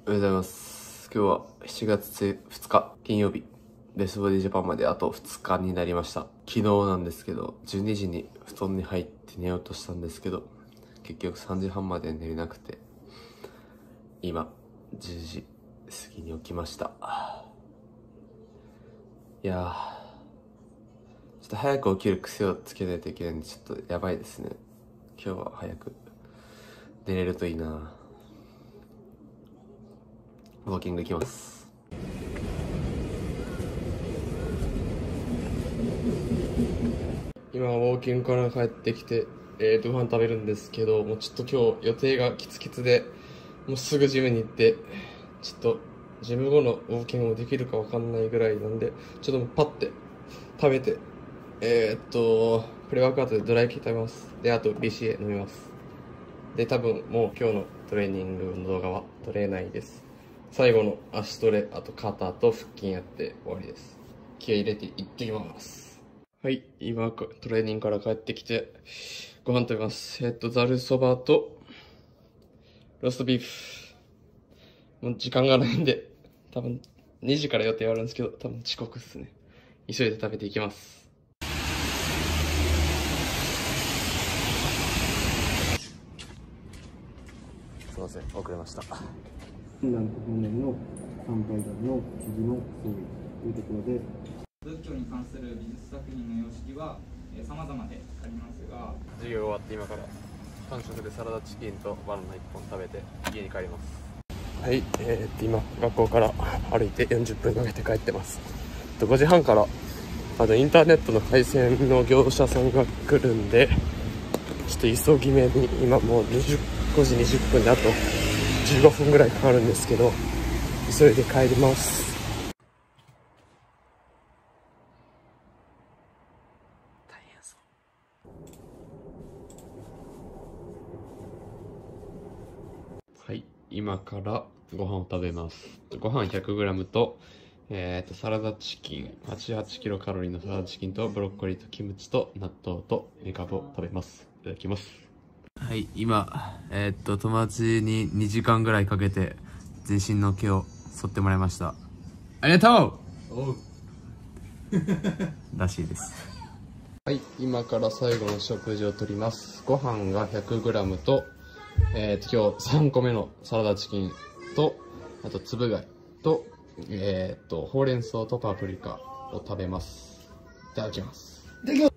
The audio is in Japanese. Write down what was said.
おはようございます。今日は7月2日金曜日、ベストボディジャパンまであと2日になりました。昨日なんですけど、12時に布団に入って寝ようとしたんですけど、結局3時半まで寝れなくて、今10時過ぎに起きました。いやー、ちょっと早く起きる癖をつけないといけないんで、ちょっとやばいですね。今日は早く寝れるといいな。ウォーキング行きます。今ウォーキングから帰ってきて、ご飯食べるんですけど、もうちょっと今日予定がキツキツで、もうすぐジムに行って、ちょっとジム後のウォーキングもできるかわかんないぐらいなんで、ちょっとパッて食べて、プレワークアウトでドライキー食べます。で、あと BCA 飲みます。で、多分もう今日のトレーニングの動画は撮れないです。最後の足トレ、あと肩と腹筋やって終わりです。気合い入れていってきます。はい、今トレーニングから帰ってきてご飯食べます。ざるそばとローストビーフ。もう時間がないんで、多分2時から予定あるんですけど、多分遅刻っすね。急いで食べていきます。すいません、遅れました。 本年の参拝団の記事の総意というところで、 仏教に関する美術作品の様式は様々でありますが、 授業が終わって今から完食でサラダチキンとバナナ1本食べて家に帰ります。はい、今学校から歩いて40分かけて帰ってます。5時半からインターネットの回線の業者さんが来るんで、ちょっと急ぎ目に今もう5時20分であと15分ぐらいかかるんですけど、急いで帰ります。大変そう。はい、今からご飯を食べます。ご飯 100g と、サラダチキン、88キロカロリーのサラダチキンとブロッコリーとキムチと納豆とメカブを食べます。いただきます。はい、今、友達に2時間ぐらいかけて全身の毛を剃ってもらいました。ありがとうらしいです。はい、今から最後の食事をとります。ご飯が 100g と、今日3個目のサラダチキンと、あとつぶ貝と、ほうれん草とパプリカを食べます。いただきます。